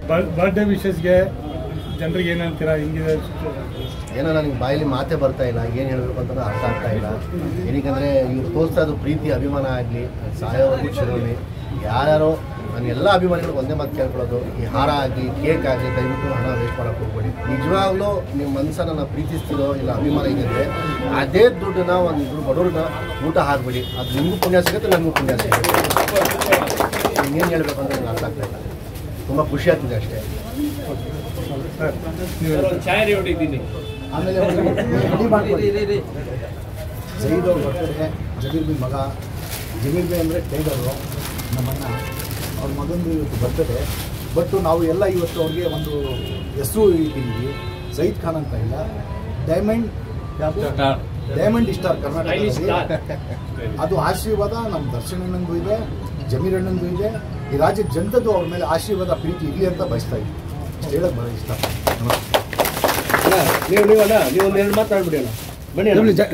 Birthday ವಿಶಸ್ಗೆ ಜನರಿಗೆ ಏನಂತೀರಾ? ಹಿಂಗಿದೆ ಏನೋ ನನಗೆ ಬಾಯಲ್ಲಿ ಮಾತೇ ಬರ್ತಾ ಇಲ್ಲ, ಏನು ಹೇಳಬೇಕು ಅಂತ ಅರ್ಥ ಆಗ್ತಾ ಇಲ್ಲ. ಏನಕ್ಕೆ ಇವ್ರು ತೋರಿಸ್ತಾ ಇದ್ದು ಪ್ರೀತಿ ಅಭಿಮಾನ ಆಗಲಿ ಸಾಯೋವರೆಗೂ ಚಿರೋಣಿ. ಯಾರ್ಯಾರೋ ನನ್ನ ಎಲ್ಲ ಅಭಿಮಾನಿಗಳು ಒಂದೇ ಮಾತು ಕೇಳ್ಕೊಳ್ಳೋದು, ಈ ಹಾರ ಆಗಲಿ ಕೇಕ್ ಆಗಲಿ ದಯವಿಟ್ಟು ಹಣ ವೇಸ್ಟ್ ಮಾಡೋಕ್ಕೆ ಹೋಗ್ಬೇಡಿ. ನಿಜವಾಗ್ಲೂ ನಿಮ್ಮ ಮನಸ್ಸನ್ನು ಪ್ರೀತಿಸ್ತಿರೋ ಇಲ್ಲ ಅಭಿಮಾನ ಇದ್ದರೆ ಅದೇ ದುಡ್ಡನ್ನ ಒಂದು ಬಡವ್ರನ್ನ ಊಟ ಹಾಕ್ಬಿಡಿ. ಅದು ನಿಮಗೂ ಪುಣ್ಯ ಸಿಗುತ್ತೆ, ನನಗೂ ಪುಣ್ಯ ಸಿಗುತ್ತೆ. ಇನ್ನೇನು ಹೇಳಬೇಕು ಅಂತ ನನಗೆ ಅರ್ಥ ಆಗ್ತಾ ಇಲ್ಲ. ತುಂಬ ಖುಷಿ ಆಗ್ತಿದೆ ಅಷ್ಟೇ. ಆಮೇಲೆ ಜೈದ್ ಅವ್ರ ಬರ್ತಡೆ, ಜಮೀರ್ ಬಿ ಮಗ, ಜಮೀರ್ ಬಿ ಅಂದರೆ ಟೈಗರು ನಮ್ಮನ್ನ, ಅವ್ರ ಮಗಂದು ಇವತ್ತು ಬರ್ತಡೆ. ಬಟ್ ನಾವು ಎಲ್ಲ ಇವತ್ತು ಅವ್ರಿಗೆ ಒಂದು ಹೆಸರು ಇಟ್ಟಿದ್ದೀವಿ, ಜೈದ್ ಖಾನ್ ಅಂತ ಇಲ್ಲ, ಡೈಮಂಡ್ ಸ್ಟಾರ್ ಕರ್ನಾಟಕದಲ್ಲಿ. ಅದು ಆಶೀರ್ವಾದ ನಮ್ಮ ದರ್ಶನ್ ಅಣ್ಣಂದು ಇದೆ, ಜಮೀರ್ ಅಣ್ಣಂದು ಇದೆ, ಈ ರಾಜ್ಯದ ಜನತದ್ದು ಅವ್ರ ಮೇಲೆ ಆಶೀರ್ವಾದ ಪ್ರೀತಿ ಇರಲಿ ಅಂತ ಬಯಸ್ತಾ ಇದ್ದೀವಿ. ಇಷ್ಟು ಹೇಳಕ್ಕೆ ಬರೋ ಇಷ್ಟ. ನೀವು ಒಂದು ಎರಡು ಮಾತಾಡ್ಬಿಡಿ ಅಣ್ಣ. ಬನ್ನಿ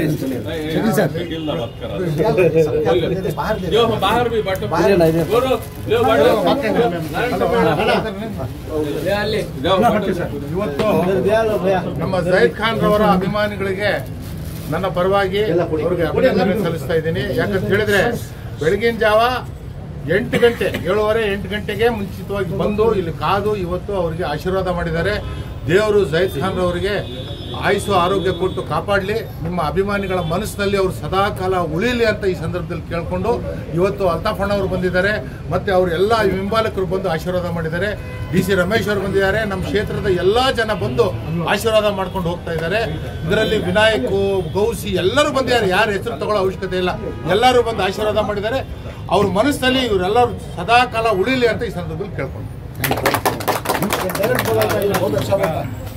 ಇವತ್ತು ನಮ್ಮ ಜೈದ್ ಖಾನ್ ರವರ ಅಭಿಮಾನಿಗಳಿಗೆ ನನ್ನ ಪರವಾಗಿ ಅವರಿಗೆ ಅಭಿನಂದನೆ ಸಲ್ಲಿಸ್ತಾ ಇದ್ದೀನಿ. ಯಾಕಂತ ಹೇಳಿದ್ರೆ ಬೆಳಗಿನ ಜಾವ 8 ಗಂಟೆ 7:30 8 ಗಂಟೆಗೆ ಮುಂಚಿತವಾಗಿ ಬಂದು ಇಲ್ಲಿ ಕಾದು ಇವತ್ತು ಅವರಿಗೆ ಆಶೀರ್ವಾದ ಮಾಡಿದ್ದಾರೆ. ದೇವರು ಜೈದ್ ಖಾನ್ ರವರಿಗೆ ಆಯುಸ್ಸು ಆರೋಗ್ಯ ಕೊಟ್ಟು ಕಾಪಾಡಲಿ, ನಿಮ್ಮ ಅಭಿಮಾನಿಗಳ ಮನಸ್ಸಿನಲ್ಲಿ ಅವರು ಸದಾ ಕಾಲ ಉಳಿಯಲಿ ಅಂತ ಈ ಸಂದರ್ಭದಲ್ಲಿ ಕೇಳಿಕೊಂಡು ಇವತ್ತು ಅಲ್ತಾಫ್ ಅಣ್ಣ ಅವರು ಬಂದಿದ್ದಾರೆ, ಮತ್ತು ಅವರೆಲ್ಲ ಹಿಂಬಾಲಕರು ಬಂದು ಆಶೀರ್ವಾದ ಮಾಡಿದ್ದಾರೆ. DC ರಮೇಶ್ ಅವರು ಬಂದಿದ್ದಾರೆ, ನಮ್ಮ ಕ್ಷೇತ್ರದ ಎಲ್ಲ ಜನ ಬಂದು ಆಶೀರ್ವಾದ ಮಾಡ್ಕೊಂಡು ಹೋಗ್ತಾ ಇದ್ದಾರೆ. ಇದರಲ್ಲಿ ವಿನಾಯಕ್, ಗೌಸಿ ಎಲ್ಲರೂ ಬಂದಿದ್ದಾರೆ, ಯಾರು ಹೆಸರು ತಗೊಳ್ಳೋ ಅವಶ್ಯಕತೆ ಇಲ್ಲ, ಎಲ್ಲರೂ ಬಂದು ಆಶೀರ್ವಾದ ಮಾಡಿದ್ದಾರೆ. ಅವ್ರ ಮನಸ್ಸಿನಲ್ಲಿ ಇವರೆಲ್ಲರೂ ಸದಾ ಕಾಲ ಉಳಿಯಲಿ ಅಂತ ಈ ಸಂದರ್ಭದಲ್ಲಿ ಕೇಳ್ಕೊಂಡು